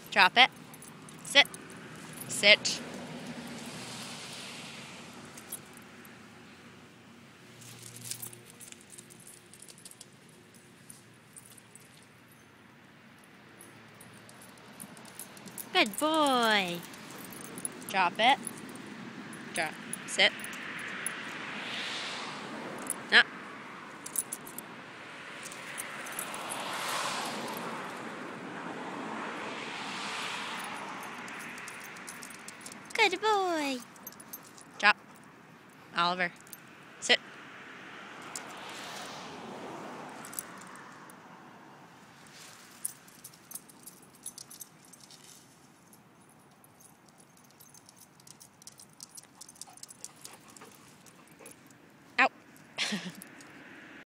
Drop it. Sit. Sit. Good boy. Drop it. Drop. Sit. No. Good boy. Drop. Oliver. Sit. Out.